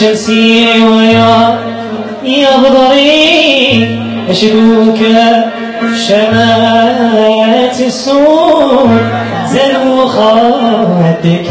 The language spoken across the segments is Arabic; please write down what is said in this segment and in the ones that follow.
شمسي ويا بضري أشدوك شمات السور زلو خدك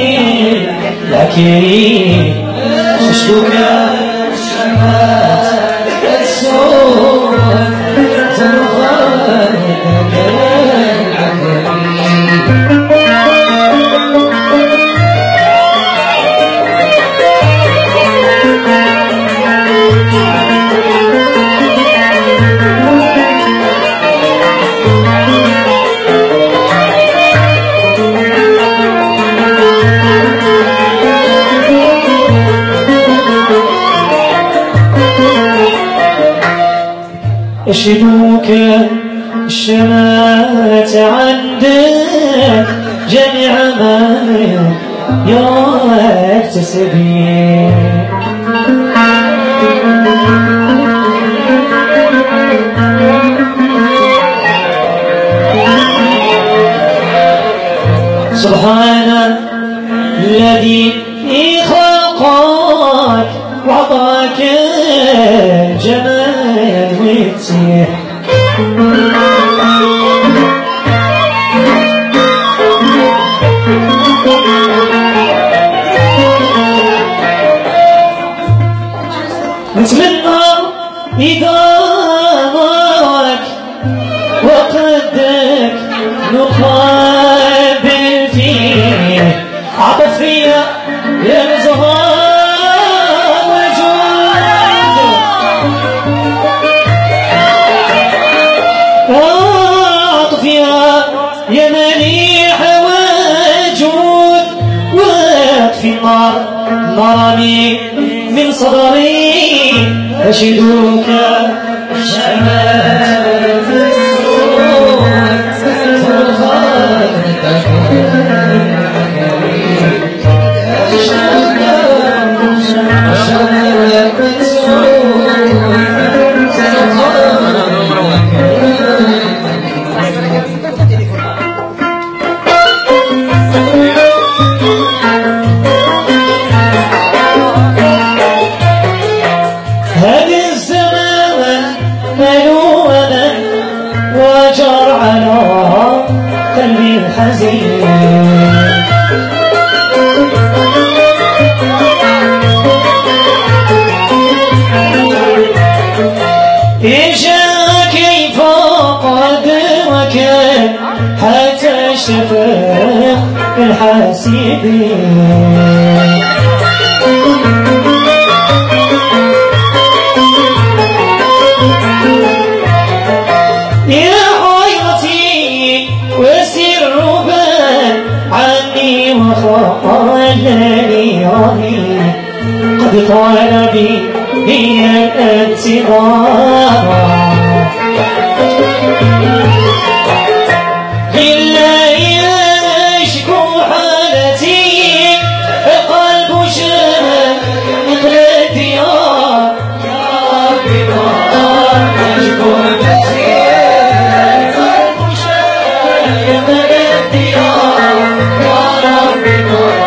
لكن أشدوك شمات السور زلو خدك أشدوك الشمات عندك جميع ما يكتسبي سبحان الذي خلقك وعطاك الجمال والتسيح نتمنى إدامك وقدك نقابل فيه عطف فيا يا مزهار وجود عطف يا مليح وجود واطفي النار مرامي من صدري أشدوك شمال السور هذا الزمان ملونا وجر على قلبي الحزين إجا كيف قدرك حتى اشتفق الحاسبين يا حيرتي وسر بان عني وخالني رهي قد طال بي هي الانتظار لله يشكو حالتي قلب شاب مثل الديار يا ربي يشكو حالتي قلب شاب مثل الديار يا ربي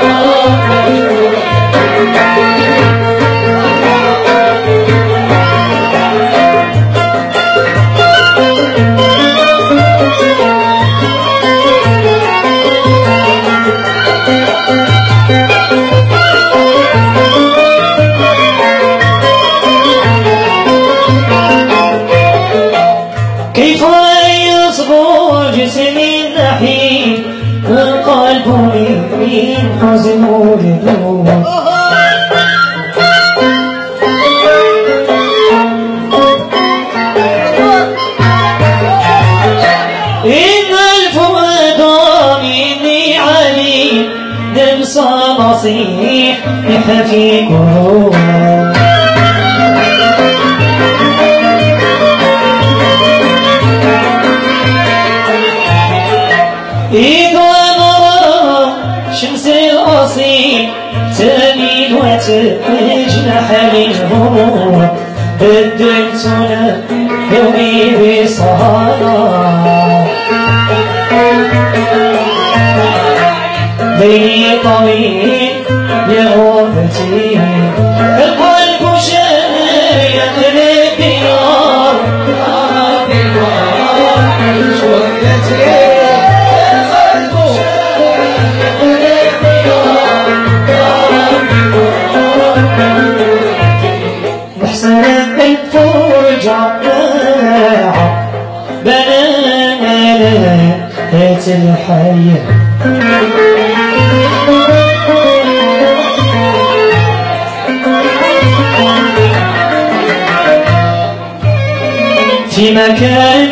كيف يصبر جسمي النحيل والقلب ينحزن لدموع إن الفؤاد مني عليم دمس نصيح يحفي قلوب إذا نرى شمس الأصيل تميل وتجنح للهموم بدلتنا يومي بسهرة ليلي طويل يا غربتي محسن الفرجة بنات الحياة في مكان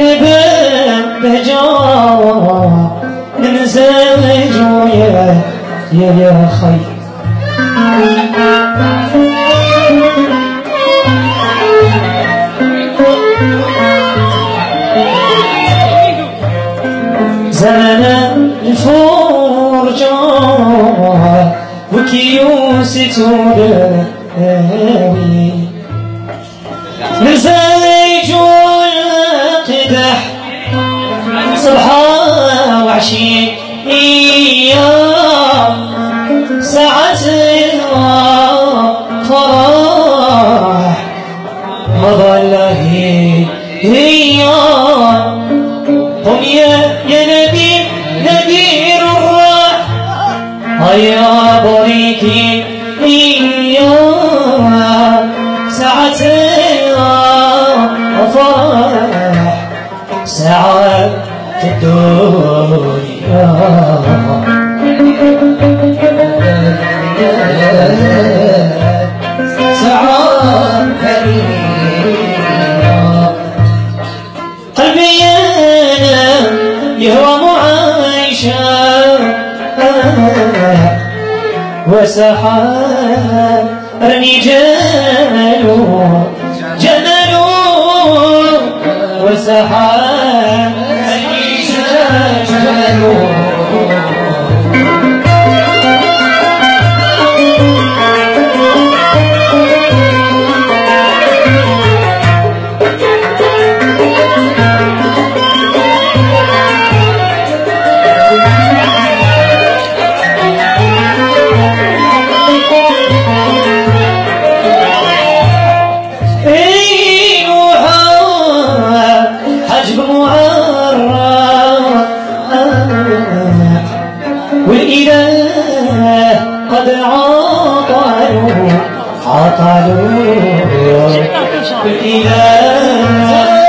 بهجة نمزج يا خير زمن الفرجة وكيوس تداوي مزاج القدح صبحا وعشية ساعة الفرح مظلة هي قم يا نذير الراح هيا بريكي يا ساعة الفرح ساعة الدنيا ساعة قلبي أنا يهوى معايشة وسحرني جماله وسحرني جماله والإله قد عطلوا والإله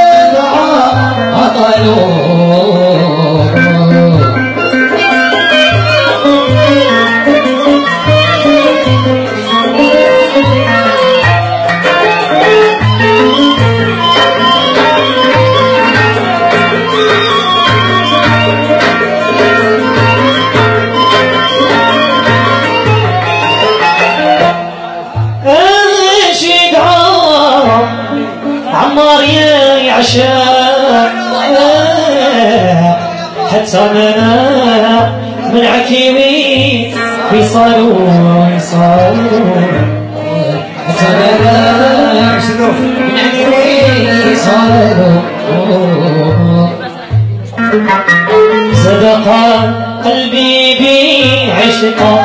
عطلوا عمار يعشق حتى من عكيوي يصالوا حتى من عكيوي يصالوا صدق قلبي بعشقه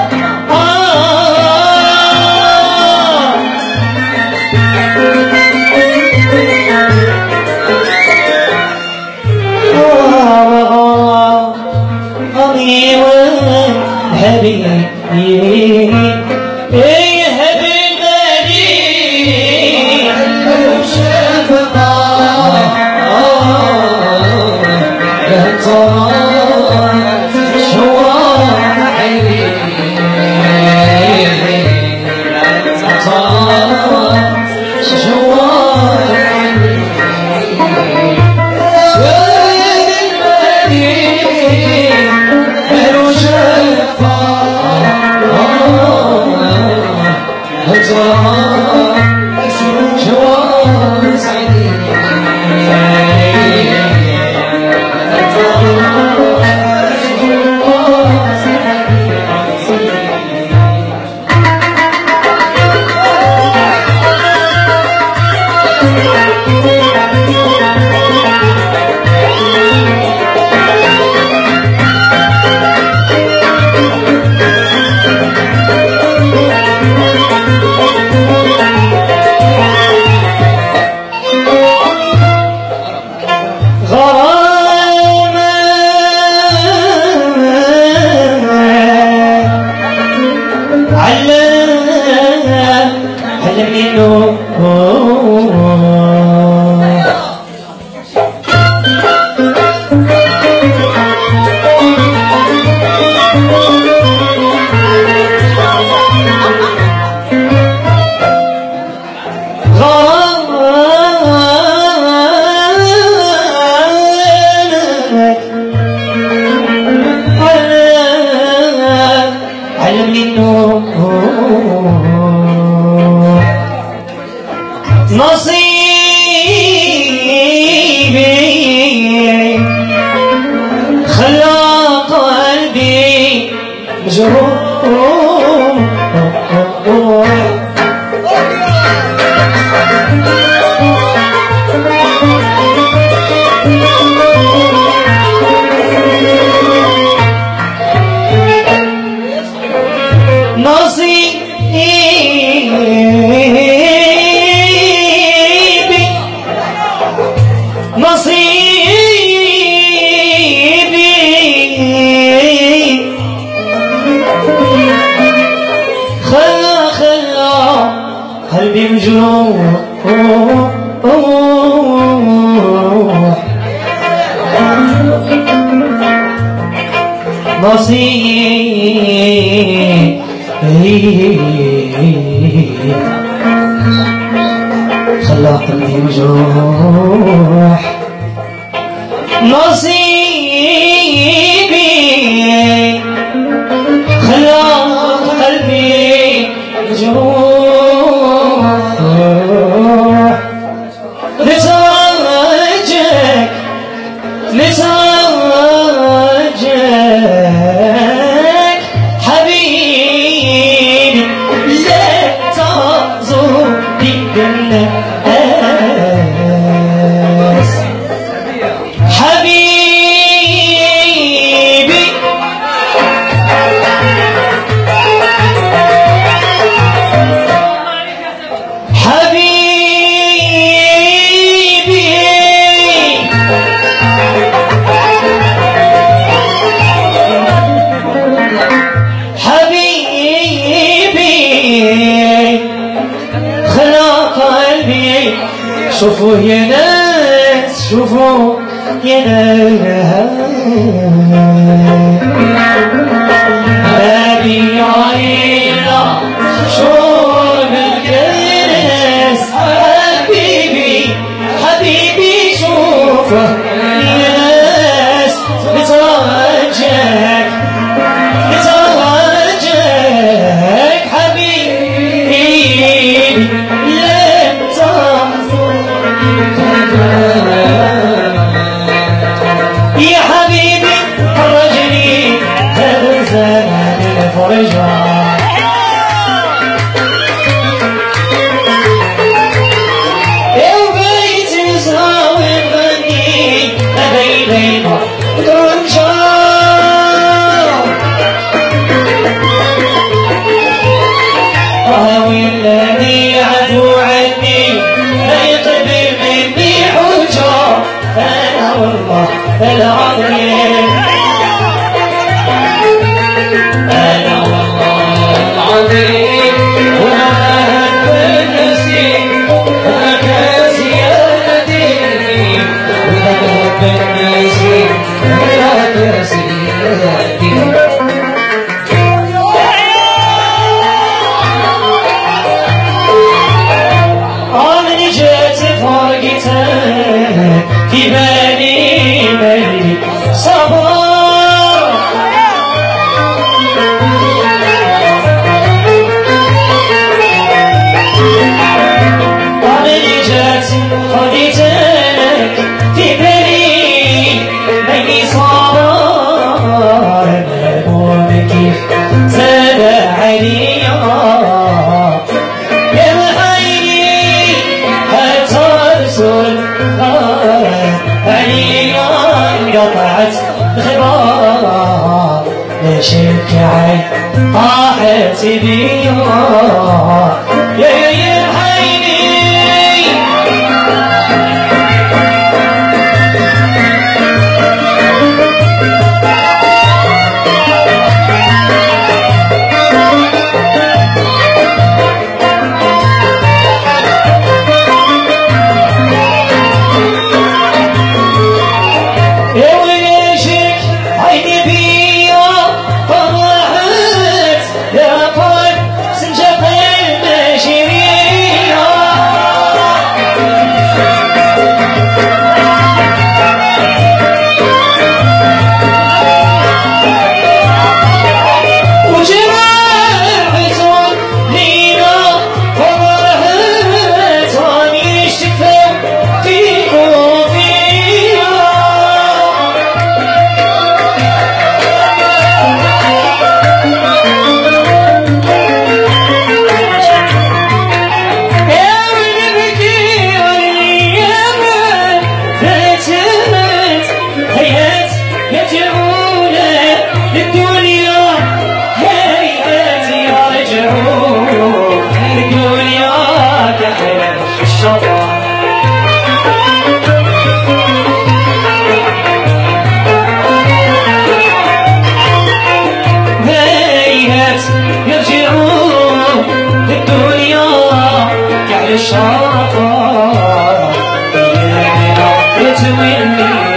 يهب المليء الشفقة شوار سعيد قلبي مجروح نصيب خلى قلبي مجروح نصيبي خلى قلبي مجروح لتوجك حبيبي لا تزور بالناس حبيبي شوفوا يا ناس شوفوا يا ناس هذه عينة شوف الكاس حبيبي حبيبي شوفوا يا ناس بتوجك حبيبي يا حبيبي فرجني هذا الزمان الفرجة يا بيت مساوي غني لدينا ترجع ويلني عدو عني لا يقبل مني حجة أنا والله العظيم أنا والله العظيم وما بالنسيم هناك زيادتي وما بالنسيم هناك زيادتي في بالي صبر ومن جات خديتك في بالي صبر مهموم كيف زاد عليا يا محيي هترسل عليا انقطعت الخبار ليش الكعي طاحت بيا يا حيني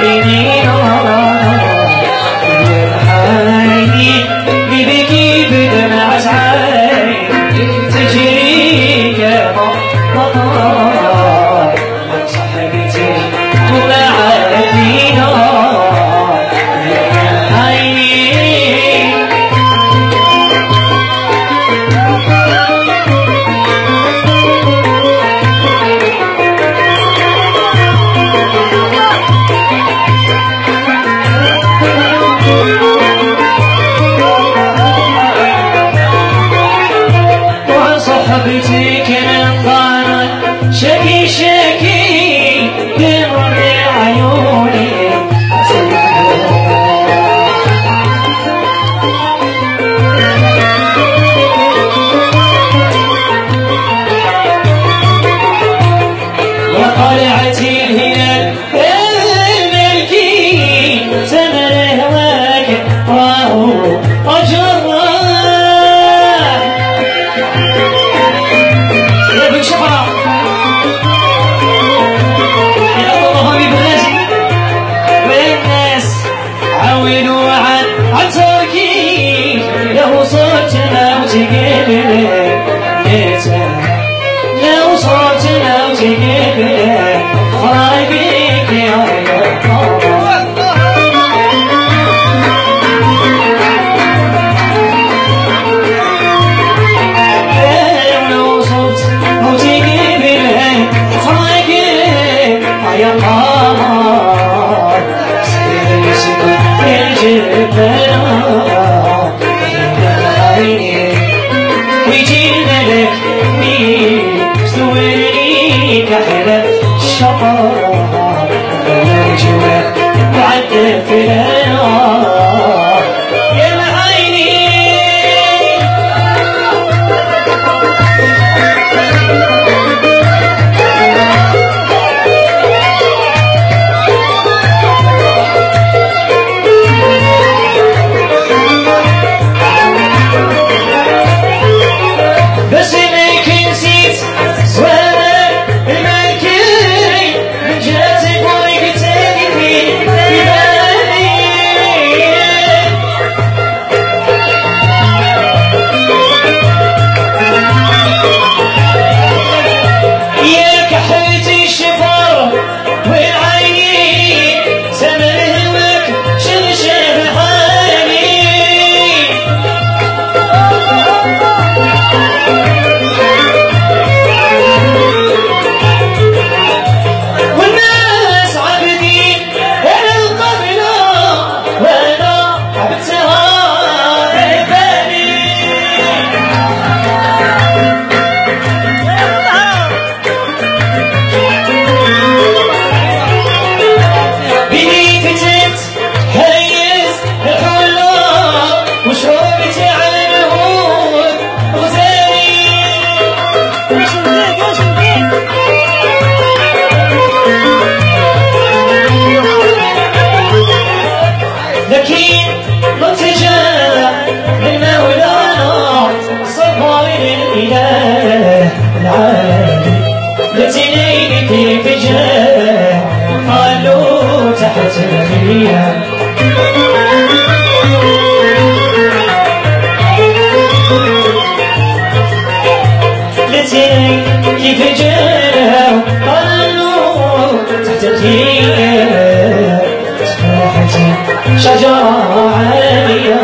شجرة عالية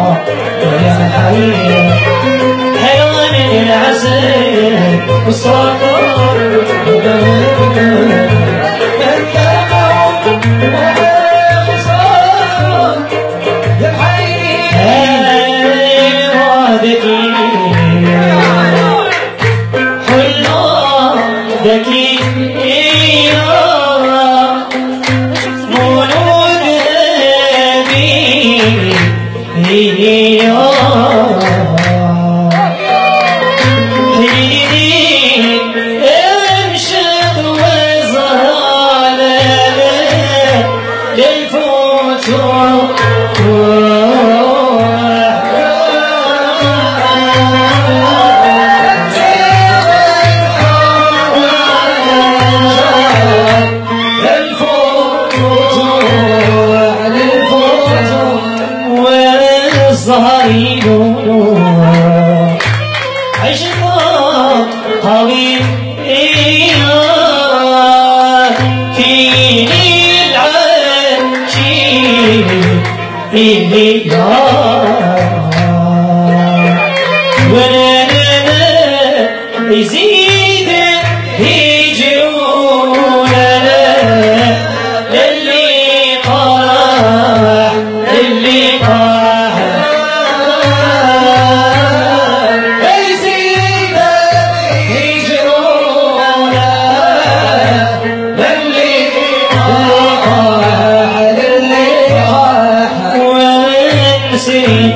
ويا حية حيوان العسل والصقر يا حيوان وادكي حلو ذكي Oh على الفوز والظهر يقولوا عشقا طويل فيني العشيق اللي وانا يزيد هجرونا للي قاح يزيد هجرونا للي قاح وانسي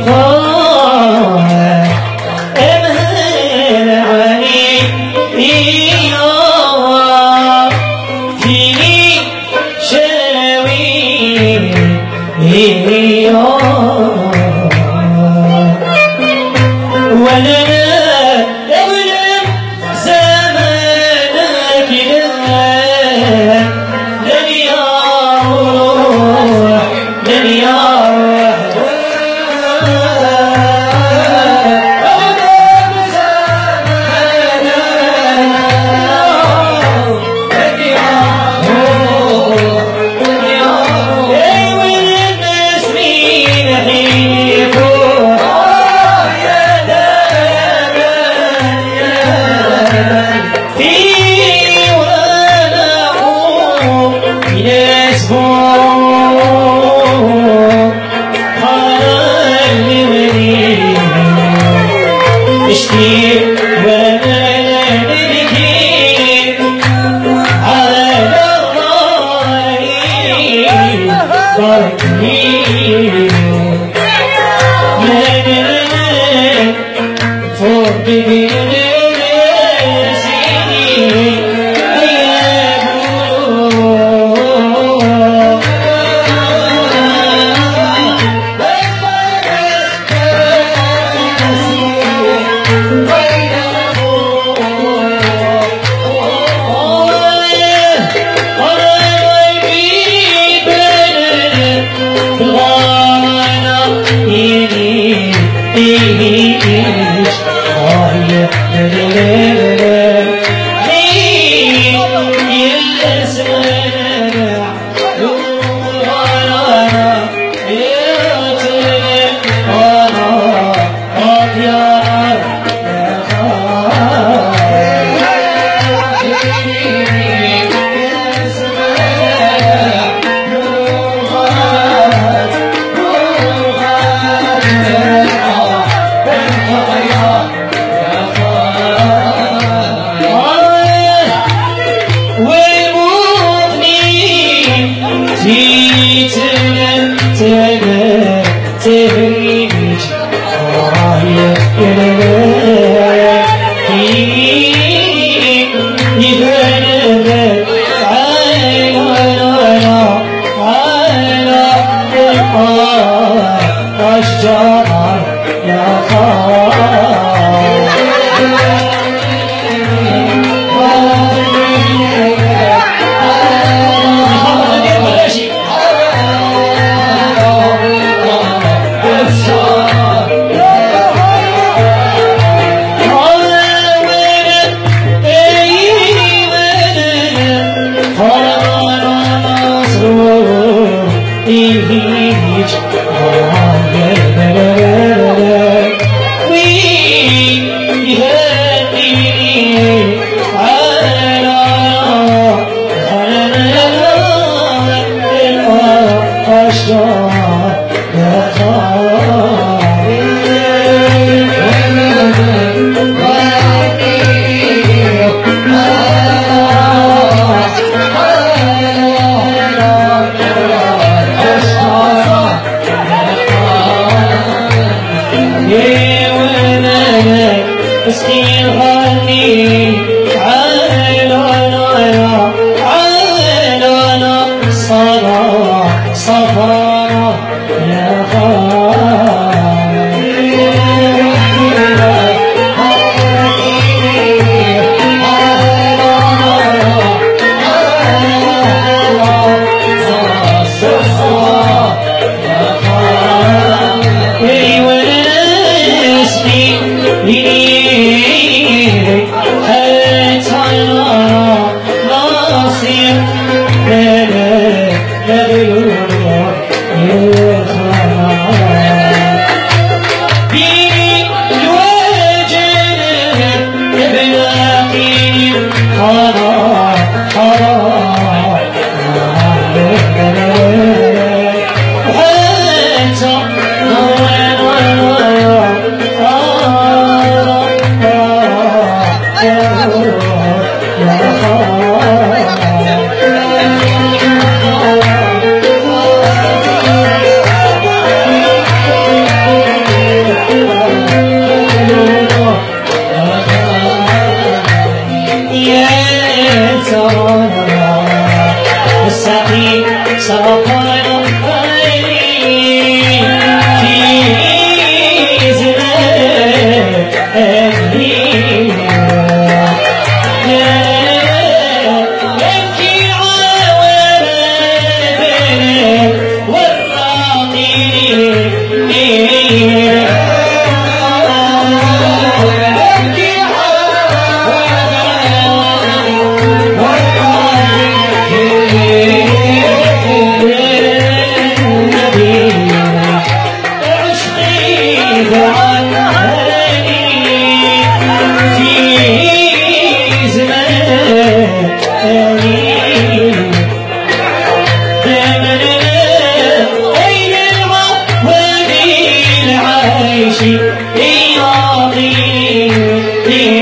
شيء عظيم